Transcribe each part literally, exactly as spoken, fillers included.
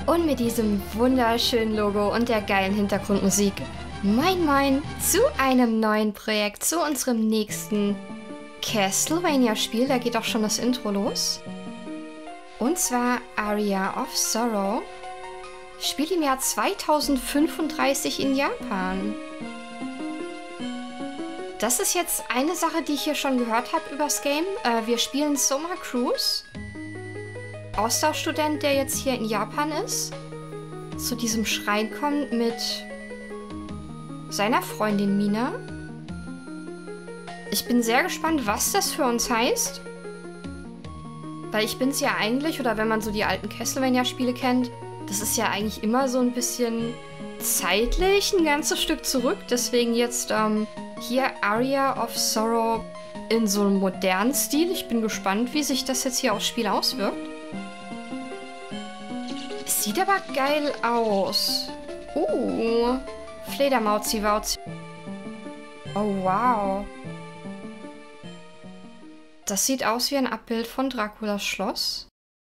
Und mit diesem wunderschönen Logo und der geilen Hintergrundmusik, moin moin zu einem neuen Projekt, zu unserem nächsten Castlevania-Spiel. Da geht auch schon das Intro los. Und zwar Aria of Sorrow. Spielt im Jahr zweitausendfünfunddreißig in Japan. Das ist jetzt eine Sache, die ich hier schon gehört habe übers Game. Äh, wir spielen Soma Cruz, Austauschstudent, der jetzt hier in Japan ist, zu diesem Schrein kommt mit seiner Freundin Mina. Ich bin sehr gespannt, was das für uns heißt. Weil ich bin es ja eigentlich, oder wenn man so die alten Castlevania-Spiele kennt, das ist ja eigentlich immer so ein bisschen zeitlich ein ganzes Stück zurück. Deswegen jetzt ähm, hier Aria of Sorrow in so einem modernen Stil. Ich bin gespannt, wie sich das jetzt hier aufs Spiel auswirkt. Sieht aber geil aus. Uh, Fledermauzi-Wauzi. Oh, wow. Das sieht aus wie ein Abbild von Draculas Schloss.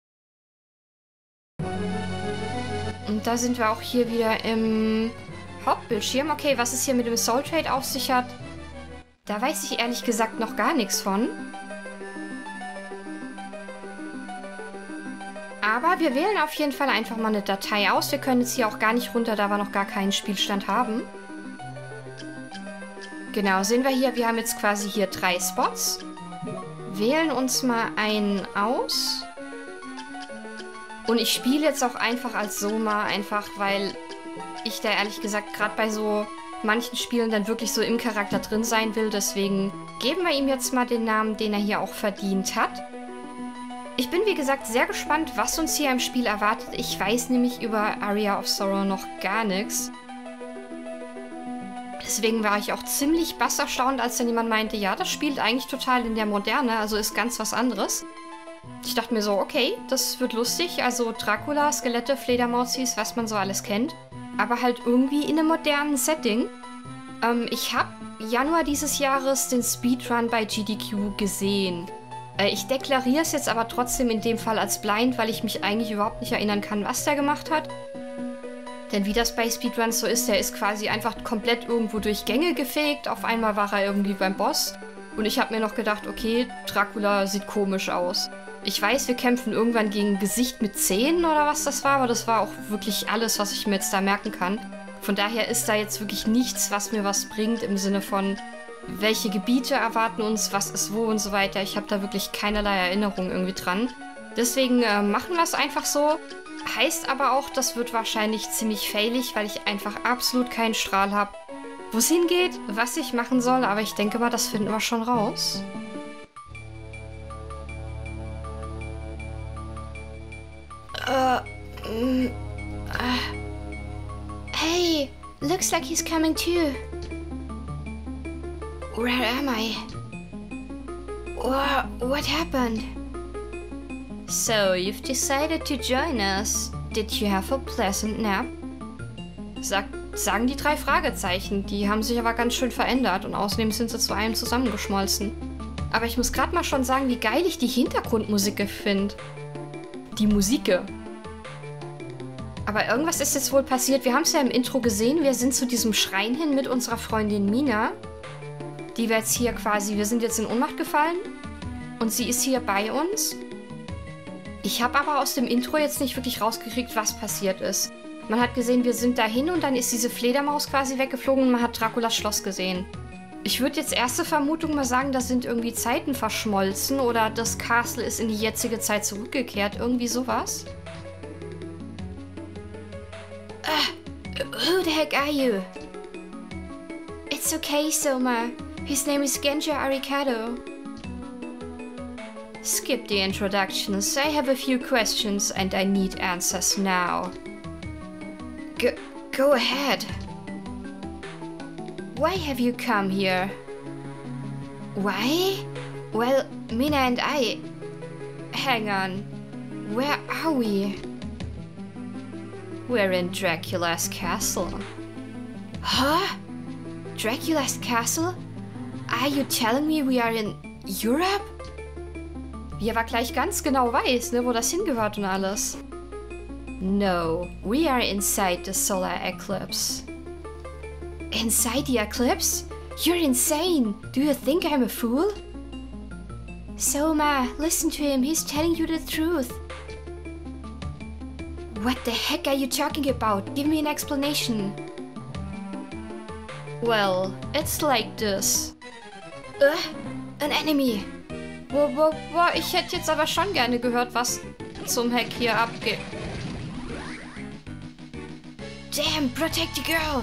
Und da sind wir auch hier wieder im Hauptbildschirm. Okay, was es hier mit dem Soul Trade auf sich hat, da weiß ich ehrlich gesagt noch gar nichts von. Aber wir wählen auf jeden Fall einfach mal eine Datei aus. Wir können jetzt hier auch gar nicht runter, da wir noch gar keinen Spielstand haben. Genau, sehen wir hier, wir haben jetzt quasi hier drei Spots. Wählen uns mal einen aus. Und ich spiele jetzt auch einfach als Soma, einfach weil ich da ehrlich gesagt gerade bei so manchen Spielen dann wirklich so im Charakter drin sein will. Deswegen geben wir ihm jetzt mal den Namen, den er hier auch verdient hat. Ich bin wie gesagt sehr gespannt, was uns hier im Spiel erwartet. Ich weiß nämlich über Aria of Sorrow noch gar nichts. Deswegen war ich auch ziemlich bass erstaunt, als dann jemand meinte, ja, das spielt eigentlich total in der Moderne, also ist ganz was anderes. Ich dachte mir so, okay, das wird lustig, also Dracula, Skelette, Fledermauzis, was man so alles kennt, aber halt irgendwie in einem modernen Setting. Ähm, ich habe Januar dieses Jahres den Speedrun bei G D Q gesehen. Äh, ich deklariere es jetzt aber trotzdem in dem Fall als blind, weil ich mich eigentlich überhaupt nicht erinnern kann, was der gemacht hat. Denn wie das bei Speedruns so ist, der ist quasi einfach komplett irgendwo durch Gänge gefegt. Auf einmal war er irgendwie beim Boss. Und ich habe mir noch gedacht, okay, Dracula sieht komisch aus. Ich weiß, wir kämpfen irgendwann gegen ein Gesicht mit Zähnen oder was das war, aber das war auch wirklich alles, was ich mir jetzt da merken kann. Von daher ist da jetzt wirklich nichts, was mir was bringt im Sinne von, welche Gebiete erwarten uns, was ist wo und so weiter. Ich habe da wirklich keinerlei Erinnerung irgendwie dran. Deswegen äh, machen wir es einfach so. Heißt aber auch, das wird wahrscheinlich ziemlich failig, weil ich einfach absolut keinen Strahl habe, wo es hingeht, was ich machen soll. Aber ich denke mal, das finden wir schon raus. Uh, mm, uh, hey, looks like he's coming too. Where am I? What, what happened? So, you've decided to join us. Did you have a pleasant nap? Sag, sagen die drei Fragezeichen. Die haben sich aber ganz schön verändert und außerdem sind sie zu einem zusammengeschmolzen. Aber ich muss gerade mal schon sagen, wie geil ich die Hintergrundmusik finde. Die Musik. Aber irgendwas ist jetzt wohl passiert. Wir haben es ja im Intro gesehen. Wir sind zu diesem Schrein hin mit unserer Freundin Mina. Die wir jetzt hier quasi... Wir sind jetzt in Ohnmacht gefallen. Und sie ist hier bei uns. Ich habe aber aus dem Intro jetzt nicht wirklich rausgekriegt, was passiert ist. Man hat gesehen, wir sind dahin und dann ist diese Fledermaus quasi weggeflogen und man hat Draculas Schloss gesehen. Ich würde jetzt erste Vermutung mal sagen, da sind irgendwie Zeiten verschmolzen oder das Castle ist in die jetzige Zeit zurückgekehrt. Irgendwie sowas. Uh, who the heck are you? It's okay, Soma. His name is Genja Arikado. Skip the introductions. I have a few questions and I need answers now. Go, go ahead. Why have you come here? Why? Well, Mina and I... Hang on. Where are we? We're in Dracula's castle. Huh? Dracula's castle? Are you telling me we are in Europe? Wie er aber gleich ganz genau weiß, ne, wo das hingehört und alles. No, we are inside the solar eclipse. Inside the eclipse? You're insane! Do you think I'm a fool? Soma, listen to him, he's telling you the truth. What the heck are you talking about? Give me an explanation. Well, it's like this. Ugh, an enemy. Boah, boah, boah, ich hätte jetzt aber schon gerne gehört, was zum Heck hier abgeht. Damn, protect the girl.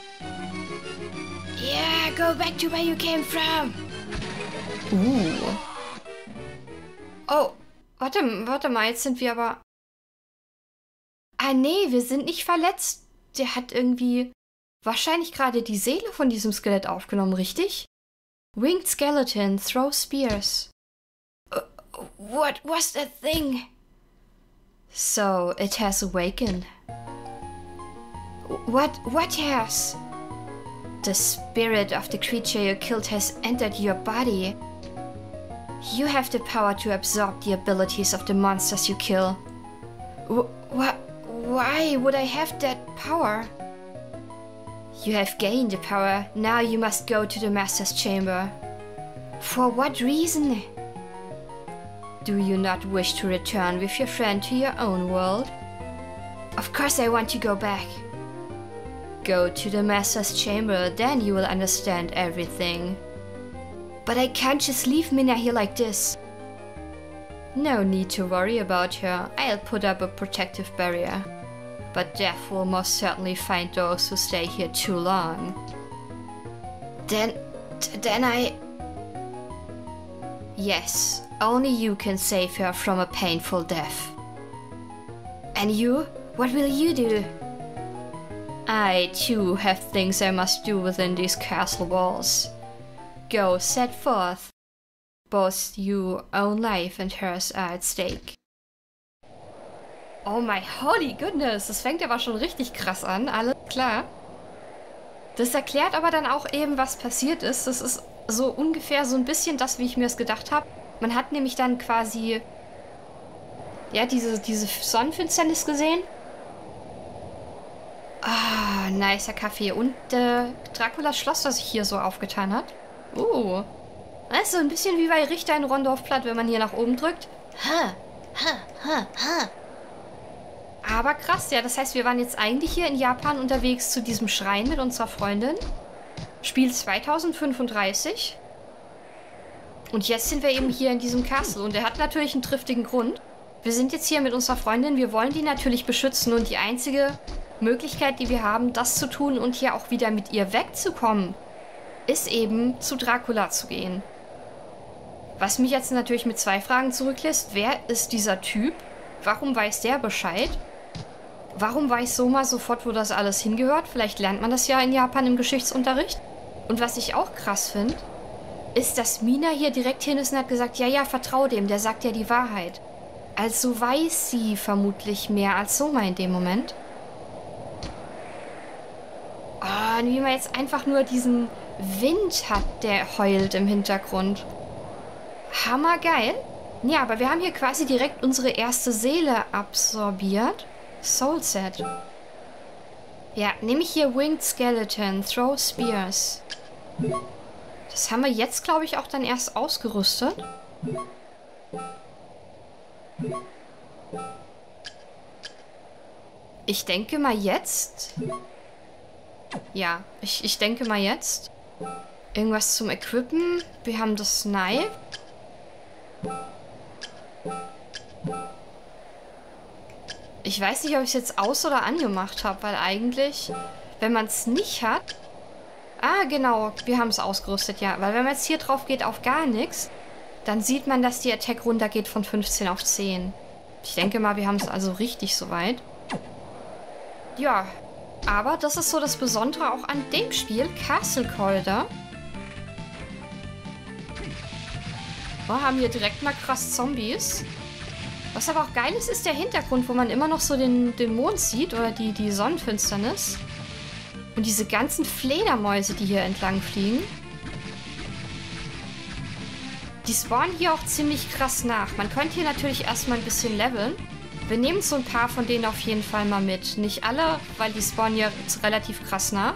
Yeah, go back to where you came from. Uh. Oh, warte, warte mal, jetzt sind wir aber... Ah nee, wir sind nicht verletzt. Der hat irgendwie wahrscheinlich gerade die Seele von diesem Skelett aufgenommen, richtig? Winged skeleton, throw spears. Uh, what was that thing? So, it has awakened. What, what has? The spirit of the creature you killed has entered your body. You have the power to absorb the abilities of the monsters you kill. Wh why would I have that power? You have gained the power. Now you must go to the Master's Chamber. For what reason? Do you not wish to return with your friend to your own world? Of course I want to go back. Go to the Master's Chamber, then you will understand everything. But I can't just leave Minna here like this. No need to worry about her. I'll put up a protective barrier. But death will most certainly find those who stay here too long. Then... then I... Yes, only you can save her from a painful death. And you? What will you do? I, too, have things I must do within these castle walls. Go, set forth. Both your own life and hers are at stake. Oh my holy goodness, das fängt aber schon richtig krass an, alles klar. Das erklärt aber dann auch eben, was passiert ist. Das ist so ungefähr so ein bisschen das, wie ich mir es gedacht habe. Man hat nämlich dann quasi, ja, diese, diese Sonnenfinsternis gesehen. Ah, nicer Kaffee. Und äh, Draculas Schloss, das sich hier so aufgetan hat. Uh. Das ist so ein bisschen wie bei Richter in Rondorf-Platt, wenn man hier nach oben drückt. Ha, ha, ha, ha. Aber krass, ja. Das heißt, wir waren jetzt eigentlich hier in Japan unterwegs zu diesem Schrein mit unserer Freundin. Spiel zweitausendfünfunddreißig. Und jetzt sind wir eben hier in diesem Castle. Und der hat natürlich einen triftigen Grund. Wir sind jetzt hier mit unserer Freundin. Wir wollen die natürlich beschützen. Und die einzige Möglichkeit, die wir haben, das zu tun und hier auch wieder mit ihr wegzukommen, ist eben zu Dracula zu gehen. Was mich jetzt natürlich mit zwei Fragen zurücklässt. Wer ist dieser Typ? Warum weiß der Bescheid? Warum weiß Soma sofort, wo das alles hingehört? Vielleicht lernt man das ja in Japan im Geschichtsunterricht. Und was ich auch krass finde, ist, dass Mina hier direkt hin ist und hat gesagt, ja, ja, vertrau dem, der sagt ja die Wahrheit. Also weiß sie vermutlich mehr als Soma in dem Moment. Oh, und wie man jetzt einfach nur diesen Wind hat, der heult im Hintergrund. Hammergeil. Ja, aber wir haben hier quasi direkt unsere erste Seele absorbiert. Soul Set. Ja, nehme ich hier Winged Skeleton, Throw Spears. Das haben wir jetzt, glaube ich, auch dann erst ausgerüstet. Ich denke mal jetzt... Ja, ich, ich denke mal jetzt. Irgendwas zum Equippen. Wir haben das Knife. Ich weiß nicht, ob ich es jetzt aus- oder angemacht habe, weil eigentlich, wenn man es nicht hat... Ah, genau, wir haben es ausgerüstet, ja. Weil wenn man jetzt hier drauf geht auf gar nichts, dann sieht man, dass die Attack runtergeht von fünfzehn auf zehn. Ich denke mal, wir haben es also richtig soweit. Ja, aber das ist so das Besondere auch an dem Spiel, Castle Calder. Wir haben hier direkt mal krass Zombies. Was aber auch geil ist, ist der Hintergrund, wo man immer noch so den, den Mond sieht oder die, die Sonnenfinsternis. Und diese ganzen Fledermäuse, die hier entlang fliegen. Die spawnen hier auch ziemlich krass nach. Man könnte hier natürlich erstmal ein bisschen leveln. Wir nehmen so ein paar von denen auf jeden Fall mal mit. Nicht alle, weil die spawnen ja relativ krass nach.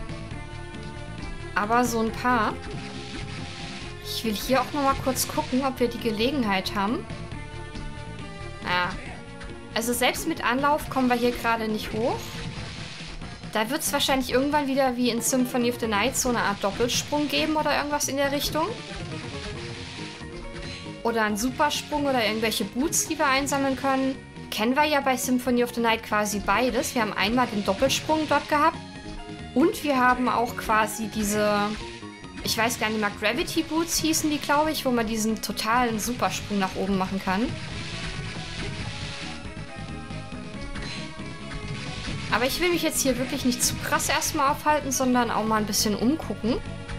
Aber so ein paar. Ich will hier auch noch mal kurz gucken, ob wir die Gelegenheit haben. Ja. Also selbst mit Anlauf kommen wir hier gerade nicht hoch. Da wird es wahrscheinlich irgendwann wieder wie in Symphony of the Night so eine Art Doppelsprung geben oder irgendwas in der Richtung. Oder einen Supersprung oder irgendwelche Boots, die wir einsammeln können. Kennen wir ja bei Symphony of the Night quasi beides. Wir haben einmal den Doppelsprung dort gehabt. Und wir haben auch quasi diese, ich weiß gar nicht mehr, Gravity Boots hießen die, glaube ich, wo man diesen totalen Supersprung nach oben machen kann. Aber ich will mich jetzt hier wirklich nicht zu krass erstmal aufhalten, sondern auch mal ein bisschen umgucken.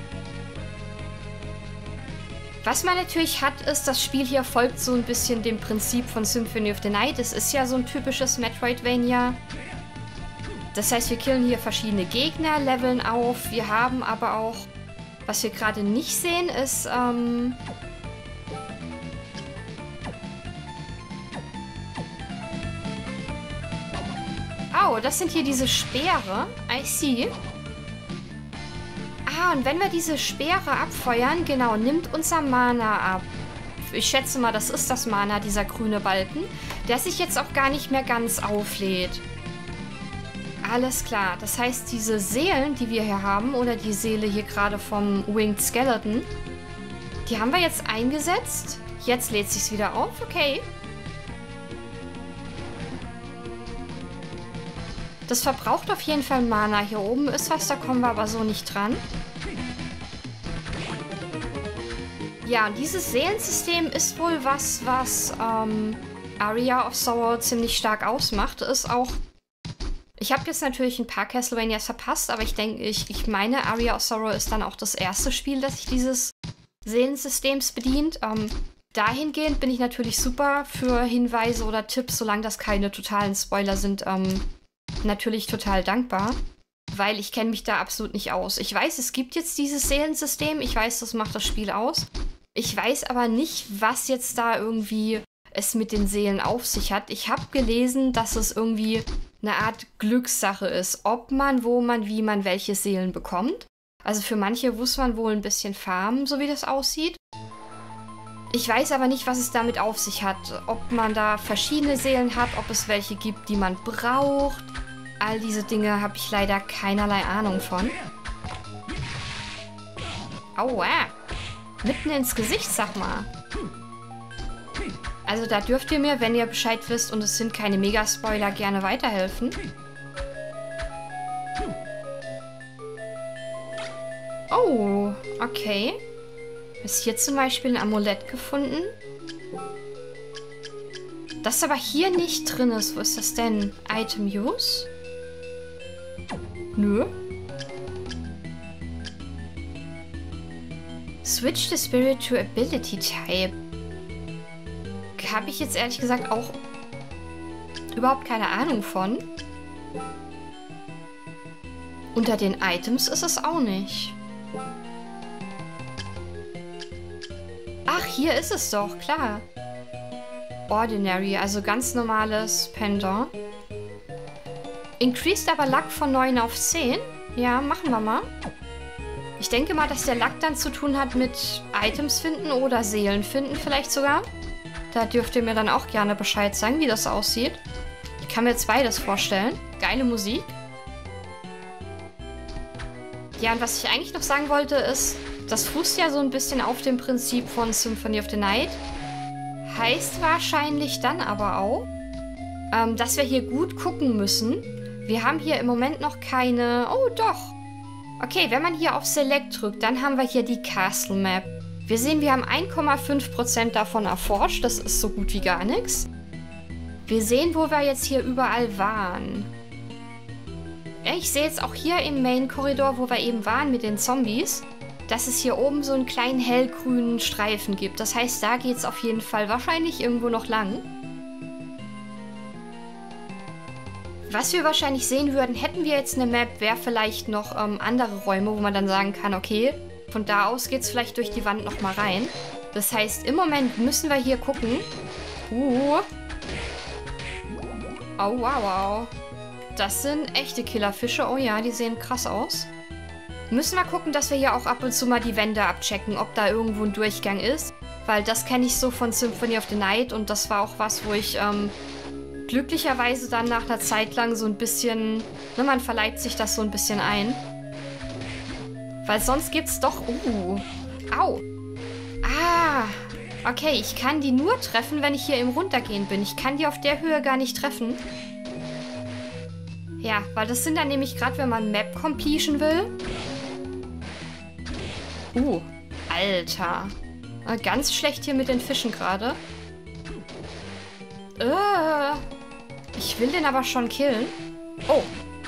Was man natürlich hat, ist, das Spiel hier folgt so ein bisschen dem Prinzip von Symphony of the Night. Es ist ja so ein typisches Metroidvania. Das heißt, wir killen hier verschiedene Gegner, leveln auf. Wir haben aber auch, was wir gerade nicht sehen, ist, ähm... Oh, das sind hier diese Speere. I see. Ah, und wenn wir diese Speere abfeuern, genau, nimmt unser Mana ab. Ich schätze mal, das ist das Mana, dieser grüne Balken, der sich jetzt auch gar nicht mehr ganz auflädt. Alles klar. Das heißt, diese Seelen, die wir hier haben, oder die Seele hier gerade vom Winged Skeleton, die haben wir jetzt eingesetzt. Jetzt lädt sich's wieder auf. Okay. Das verbraucht auf jeden Fall Mana. Hier oben ist was, da kommen wir aber so nicht dran. Ja, und dieses Seelensystem ist wohl was, was ähm, Aria of Sorrow ziemlich stark ausmacht. Ist auch... Ich habe jetzt natürlich ein paar Castlevanias verpasst, aber ich denke, ich, ich meine, Aria of Sorrow ist dann auch das erste Spiel, das sich dieses Seelensystems bedient. Ähm, dahingehend bin ich natürlich super für Hinweise oder Tipps, solange das keine totalen Spoiler sind, ähm, natürlich total dankbar, weil ich kenne mich da absolut nicht aus. Ich weiß, es gibt jetzt dieses Seelensystem, ich weiß, das macht das Spiel aus. Ich weiß aber nicht, was jetzt da irgendwie es mit den Seelen auf sich hat. Ich habe gelesen, dass es irgendwie eine Art Glückssache ist, ob man, wo man, wie man welche Seelen bekommt. Also für manche muss man wohl ein bisschen farmen, so wie das aussieht. Ich weiß aber nicht, was es damit auf sich hat. Ob man da verschiedene Seelen hat, ob es welche gibt, die man braucht. All diese Dinge habe ich leider keinerlei Ahnung von. Aua! Mitten ins Gesicht, sag mal. Also da dürft ihr mir, wenn ihr Bescheid wisst und es sind keine Mega-Spoiler, gerne weiterhelfen. Oh, okay. Ist hier zum Beispiel ein Amulett gefunden. Das aber hier nicht drin ist. Wo ist das denn? Item Use? Nö. Switch the Spirit to Ability Type. Habe ich jetzt ehrlich gesagt auch überhaupt keine Ahnung von. Unter den Items ist es auch nicht. Ach, hier ist es doch, klar. Ordinary, also ganz normales Pendant. Increased aber Luck von neun auf zehn. Ja, machen wir mal. Ich denke mal, dass der Luck dann zu tun hat mit Items finden oder Seelen finden vielleicht sogar. Da dürft ihr mir dann auch gerne Bescheid sagen, wie das aussieht. Ich kann mir jetzt beides vorstellen. Geile Musik. Ja, und was ich eigentlich noch sagen wollte ist, das fußt ja so ein bisschen auf dem Prinzip von Symphony of the Night. Heißt wahrscheinlich dann aber auch, ähm, dass wir hier gut gucken müssen. Wir haben hier im Moment noch keine... Oh, doch. Okay, wenn man hier auf Select drückt, dann haben wir hier die Castle Map. Wir sehen, wir haben ein Komma fünf Prozent davon erforscht. Das ist so gut wie gar nichts. Wir sehen, wo wir jetzt hier überall waren. Ich sehe jetzt auch hier im Main-Korridor, wo wir eben waren mit den Zombies, dass es hier oben so einen kleinen hellgrünen Streifen gibt. Das heißt, da geht es auf jeden Fall wahrscheinlich irgendwo noch lang. Was wir wahrscheinlich sehen würden, hätten wir jetzt eine Map, wäre vielleicht noch ähm, andere Räume, wo man dann sagen kann, okay, von da aus geht es vielleicht durch die Wand nochmal rein. Das heißt, im Moment müssen wir hier gucken. Uh. Oh, wow, wow. Das sind echte Killerfische. Oh ja, die sehen krass aus. Müssen wir gucken, dass wir hier auch ab und zu mal die Wände abchecken, ob da irgendwo ein Durchgang ist. Weil das kenne ich so von Symphony of the Night und das war auch was, wo ich ähm, glücklicherweise dann nach einer Zeit lang so ein bisschen, ne, man verleibt sich das so ein bisschen ein. Weil sonst gibt's doch, uh, au. Ah, okay, ich kann die nur treffen, wenn ich hier im Runtergehen bin. Ich kann die auf der Höhe gar nicht treffen. Ja, weil das sind dann nämlich gerade, wenn man Map Completion will. Uh, Alter. Ganz schlecht hier mit den Fischen gerade. Äh, ich will den aber schon killen. Oh.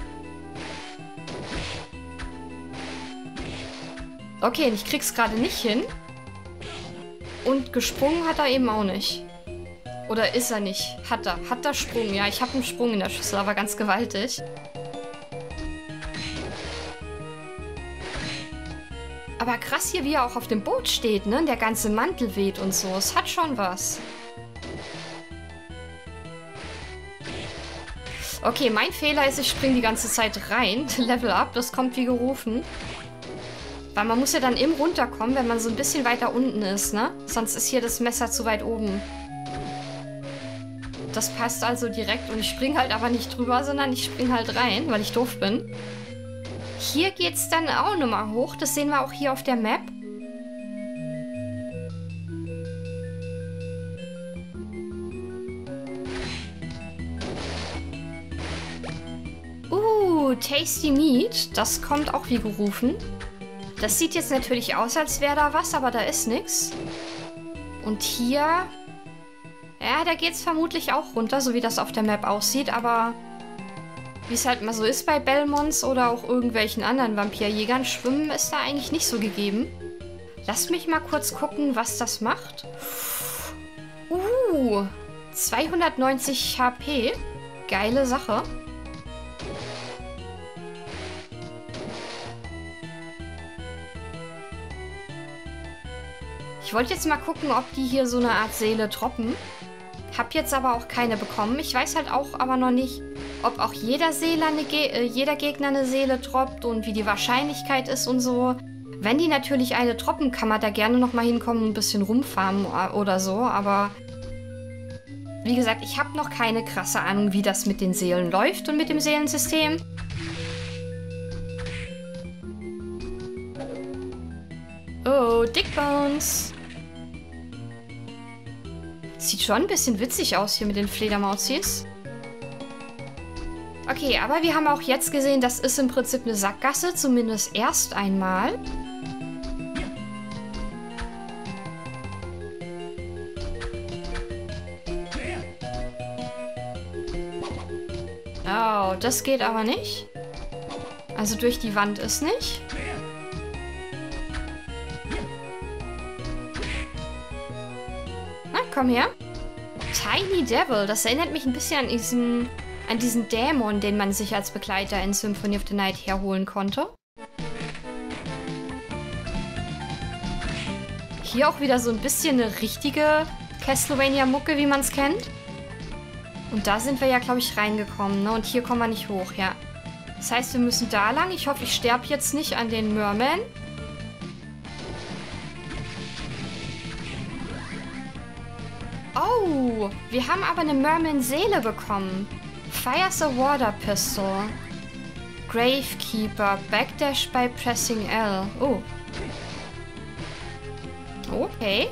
Okay, ich krieg's gerade nicht hin. Und gesprungen hat er eben auch nicht. Oder ist er nicht? Hat er. Hat er Sprung? Ja, ich habe einen Sprung in der Schüssel, aber ganz gewaltig. Aber krass hier, wie er auch auf dem Boot steht, ne? Der ganze Mantel weht und so. Es hat schon was. Okay, mein Fehler ist, ich springe die ganze Zeit rein. Level up, das kommt wie gerufen. Weil man muss ja dann eben runterkommen, wenn man so ein bisschen weiter unten ist, ne? Sonst ist hier das Messer zu weit oben. Das passt also direkt und ich springe halt aber nicht drüber, sondern ich springe halt rein, weil ich doof bin. Hier geht's dann auch nochmal hoch. Das sehen wir auch hier auf der Map. Uh, Tasty Meat. Das kommt auch wie gerufen. Das sieht jetzt natürlich aus, als wäre da was, aber da ist nichts. Und hier... Ja, da geht's vermutlich auch runter, so wie das auf der Map aussieht, aber... Wie es halt mal so ist bei Belmonts oder auch irgendwelchen anderen Vampirjägern, Schwimmen ist da eigentlich nicht so gegeben. Lasst mich mal kurz gucken, was das macht. Uh, zweihundertneunzig H P. Geile Sache. Ich wollte jetzt mal gucken, ob die hier so eine Art Seele droppen. Hab jetzt aber auch keine bekommen. Ich weiß halt auch aber noch nicht, ob auch jeder, Seele eine Ge äh, jeder Gegner eine Seele droppt und wie die Wahrscheinlichkeit ist und so. Wenn die natürlich eine droppen, kann man da gerne nochmal hinkommen und ein bisschen rumfarmen oder so. Aber wie gesagt, ich habe noch keine krasse Ahnung, wie das mit den Seelen läuft und mit dem Seelensystem. Oh, Dick Bones. Sieht schon ein bisschen witzig aus hier mit den Fledermauzis. Okay, aber wir haben auch jetzt gesehen, das ist im Prinzip eine Sackgasse, zumindest erst einmal. Oh, das geht aber nicht. Also durch die Wand ist nicht. Na, komm her. Tiny Devil, das erinnert mich ein bisschen an diesen... an diesen Dämon, den man sich als Begleiter in Symphony of the Night herholen konnte. Hier auch wieder so ein bisschen eine richtige Castlevania-Mucke, wie man es kennt. Und da sind wir ja, glaube ich, reingekommen, ne? Und hier kommen wir nicht hoch, ja. Das heißt, wir müssen da lang. Ich hoffe, ich sterbe jetzt nicht an den Merman. Oh, wir haben aber eine Merman-Seele bekommen. Fires the Water Pistol. Gravekeeper. Backdash by pressing L. Oh. Okay.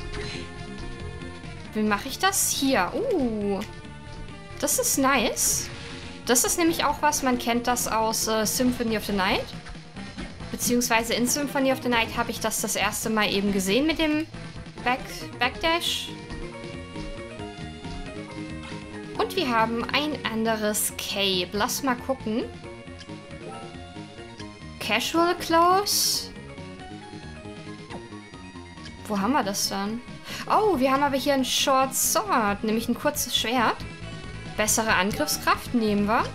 Wie mache ich das? Hier. Uh. Das ist nice. Das ist nämlich auch was, man kennt das aus äh, Symphony of the Night. Beziehungsweise in Symphony of the Night habe ich das das erste Mal eben gesehen mit dem Back Backdash. Und wir haben ein anderes Cape. Lass mal gucken. Casual Clothes. Wo haben wir das dann? Oh, wir haben aber hier ein Short Sword, nämlich ein kurzes Schwert. Bessere Angriffskraft nehmen wir.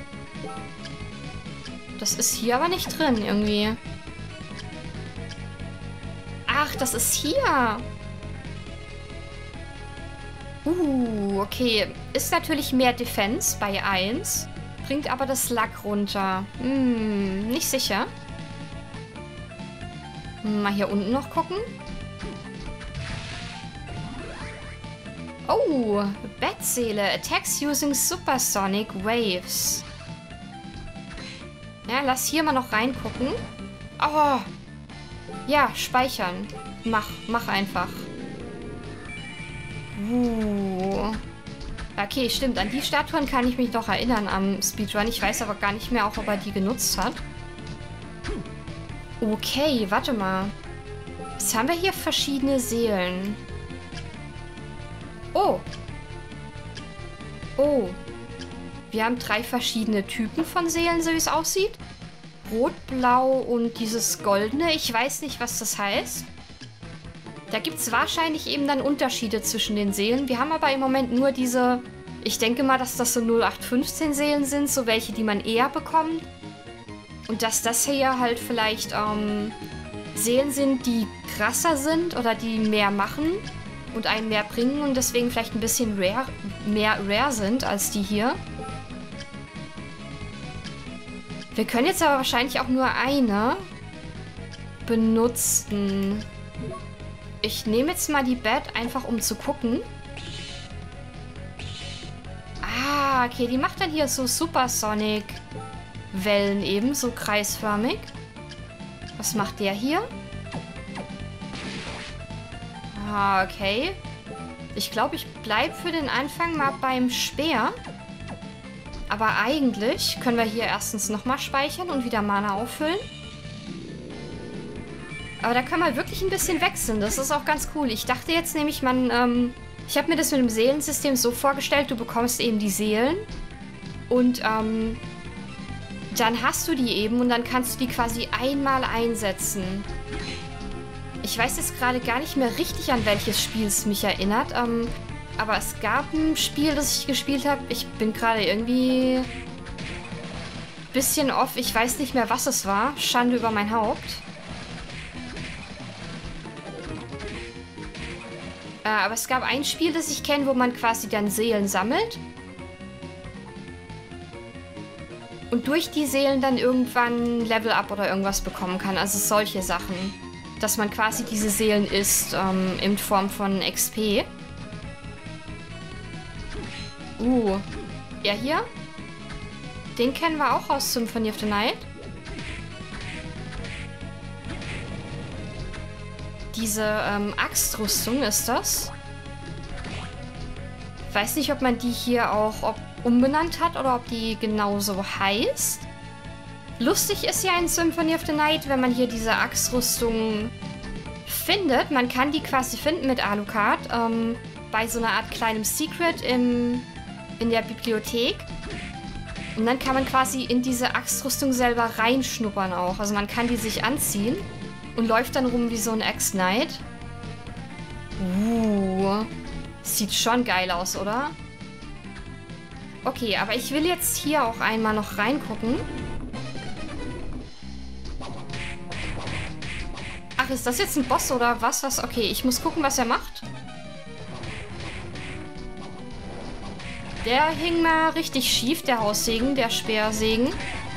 Das ist hier aber nicht drin irgendwie. Ach, das ist hier. Uh, okay. Ist natürlich mehr Defense bei eins. Bringt aber das Luck runter. Hm, nicht sicher. Mal hier unten noch gucken. Oh, Bettseele. Attacks using supersonic waves. Ja, lass hier mal noch reingucken. Oh. Ja, speichern. Mach, mach einfach. Uh. Okay, stimmt. An die Statuen kann ich mich noch erinnern am Speedrun. Ich weiß aber gar nicht mehr, auch ob er die genutzt hat. Okay, warte mal. Jetzt haben wir hier verschiedene Seelen. Oh. Oh. Wir haben drei verschiedene Typen von Seelen, so wie es aussieht. Rot, Blau und dieses Goldene. Ich weiß nicht, was das heißt. Da gibt es wahrscheinlich eben dann Unterschiede zwischen den Seelen. Wir haben aber im Moment nur diese... Ich denke mal, dass das so null acht fünfzehn Seelen sind. So welche, die man eher bekommt. Und dass das hier halt vielleicht ähm, Seelen sind, die krasser sind oder die mehr machen und einen mehr bringen und deswegen vielleicht ein bisschen rare, mehr rare sind als die hier. Wir können jetzt aber wahrscheinlich auch nur eine benutzen. Ich nehme jetzt mal die Bat, einfach um zu gucken. Ah, okay, die macht dann hier so Supersonic Wellen eben, so kreisförmig. Was macht der hier? Ah, okay. Ich glaube, ich bleibe für den Anfang mal beim Speer. Aber eigentlich können wir hier erstens nochmal speichern und wieder Mana auffüllen. Aber da können wir wirklich ein bisschen wechseln. Das ist auch ganz cool. Ich dachte jetzt nämlich, man... Ähm, ich habe mir das mit dem Seelensystem so vorgestellt, du bekommst eben die Seelen. Und ähm, dann hast du die eben und dann kannst du die quasi einmal einsetzen. Ich weiß jetzt gerade gar nicht mehr richtig, an welches Spiel es mich erinnert. Ähm, aber es gab ein Spiel, das ich gespielt habe. Ich bin gerade irgendwie ein bisschen off. Ich weiß nicht mehr, was es war. Schande über mein Haupt. Äh, aber es gab ein Spiel, das ich kenne, wo man quasi dann Seelen sammelt. Und durch die Seelen dann irgendwann Level Up oder irgendwas bekommen kann. Also solche Sachen. Dass man quasi diese Seelen isst, ähm, in Form von X P. Uh, er hier? Den kennen wir auch aus Symphony of the Night. Diese ähm, Axtrüstung ist das. Ich weiß nicht, ob man die hier auch ob, umbenannt hat oder ob die genauso heißt. Lustig ist ja in Symphony of the Night, wenn man hier diese Axtrüstung findet. Man kann die quasi finden mit Alucard. Ähm, bei so einer Art kleinem Secret im, in der Bibliothek. Und dann kann man quasi in diese Axtrüstung selber reinschnuppern auch. Also man kann die sich anziehen. Und läuft dann rum wie so ein Axe-Knight. Uh. Sieht schon geil aus, oder? Okay, aber ich will jetzt hier auch einmal noch reingucken. Ach, ist das jetzt ein Boss oder was? was? Okay, ich muss gucken, was er macht. Der hing mal richtig schief, der Haussegen, der Speersegen.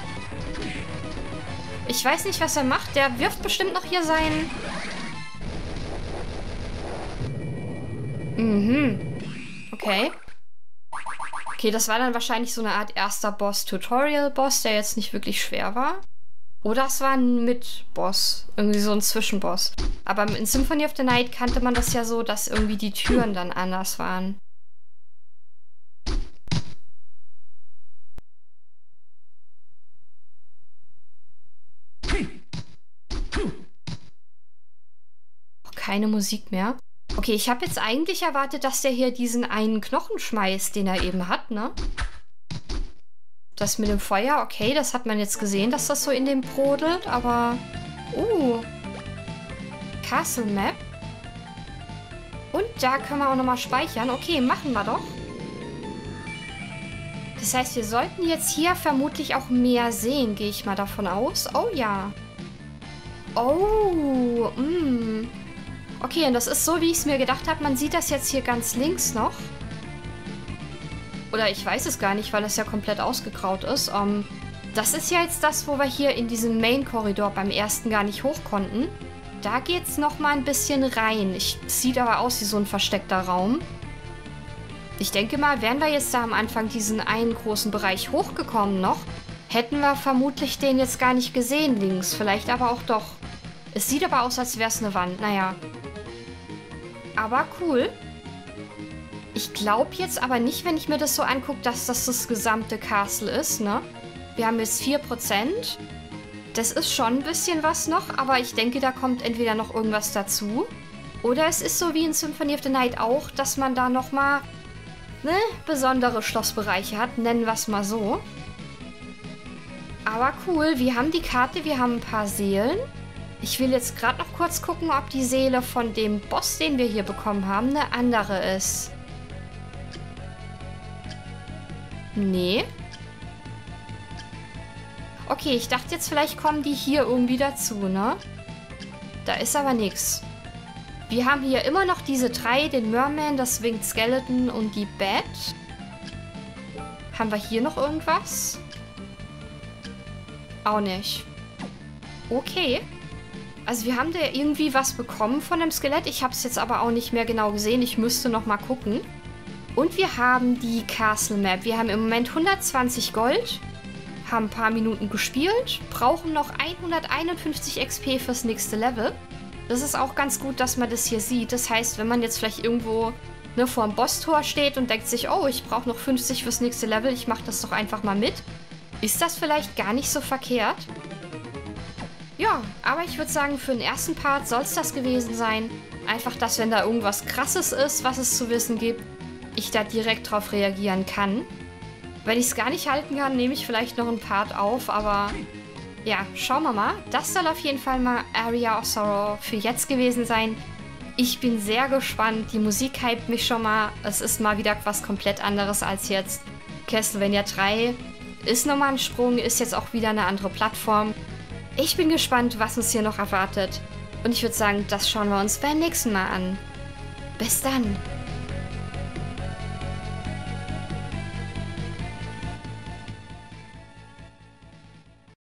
Ich weiß nicht, was er macht. Der wirft bestimmt noch hier sein... Mhm. Okay. Okay, das war dann wahrscheinlich so eine Art erster Boss-Tutorial-Boss, der jetzt nicht wirklich schwer war. Oder es war ein Mit-Boss. Irgendwie so ein Zwischenboss. Aber in Symphony of the Night kannte man das ja so, dass irgendwie die Türen dann anders waren. Keine Musik mehr. Okay, ich habe jetzt eigentlich erwartet, dass der hier diesen einen Knochen schmeißt, den er eben hat, ne? Das mit dem Feuer, okay, das hat man jetzt gesehen, dass das so in dem brodelt, aber... Uh. Castle Map. Und da können wir auch nochmal speichern. Okay, machen wir doch. Das heißt, wir sollten jetzt hier vermutlich auch mehr sehen, gehe ich mal davon aus. Oh ja. Oh, mh. Okay, und das ist so, wie ich es mir gedacht habe. Man sieht das jetzt hier ganz links noch. Oder ich weiß es gar nicht, weil es ja komplett ausgegraut ist. Ähm, das ist ja jetzt das, wo wir hier in diesem Main-Korridor beim ersten gar nicht hoch konnten. Da geht's noch mal ein bisschen rein. Ich, sieht aber aus wie so ein versteckter Raum. Ich denke mal, wären wir jetzt da am Anfang diesen einen großen Bereich hochgekommen noch, hätten wir vermutlich den jetzt gar nicht gesehen links. Vielleicht aber auch doch. Es sieht aber aus, als wäre es eine Wand. Naja. Aber cool. Ich glaube jetzt aber nicht, wenn ich mir das so angucke, dass das das gesamte Castle ist, ne? Wir haben jetzt vier Prozent. Das ist schon ein bisschen was noch, aber ich denke, da kommt entweder noch irgendwas dazu. Oder es ist so wie in Symphony of the Night auch, dass man da nochmal ne, besondere Schlossbereiche hat, nennen wir es mal so. Aber cool, wir haben die Karte, wir haben ein paar Seelen. Ich will jetzt gerade noch kurz gucken, ob die Seele von dem Boss, den wir hier bekommen haben, eine andere ist. Nee. Okay, ich dachte jetzt, vielleicht kommen die hier irgendwie dazu, ne? Da ist aber nichts. Wir haben hier immer noch diese drei, den Merman, das Winged Skeleton und die Bat. Haben wir hier noch irgendwas? Auch nicht. Okay. Also wir haben da irgendwie was bekommen von dem Skelett. Ich habe es jetzt aber auch nicht mehr genau gesehen. Ich müsste noch mal gucken. Und wir haben die Castle Map. Wir haben im Moment hundertzwanzig Gold. Haben ein paar Minuten gespielt. Brauchen noch hunderteinundfünfzig X P fürs nächste Level. Das ist auch ganz gut, dass man das hier sieht. Das heißt, wenn man jetzt vielleicht irgendwo ne, vor dem Bosstor steht und denkt sich, oh, ich brauche noch fünfzig fürs nächste Level, ich mache das doch einfach mal mit. Ist das vielleicht gar nicht so verkehrt? Ja, aber ich würde sagen, für den ersten Part soll es das gewesen sein. Einfach, dass wenn da irgendwas Krasses ist, was es zu wissen gibt, ich da direkt drauf reagieren kann. Wenn ich es gar nicht halten kann, nehme ich vielleicht noch einen Part auf, aber ja, schauen wir mal. Das soll auf jeden Fall mal Area of Sorrow für jetzt gewesen sein. Ich bin sehr gespannt. Die Musik hypt mich schon mal. Es ist mal wieder was komplett anderes als jetzt. Castlevania drei ist nochmal ein Sprung, ist jetzt auch wieder eine andere Plattform. Ich bin gespannt, was uns hier noch erwartet. Und ich würde sagen, das schauen wir uns beim nächsten Mal an. Bis dann!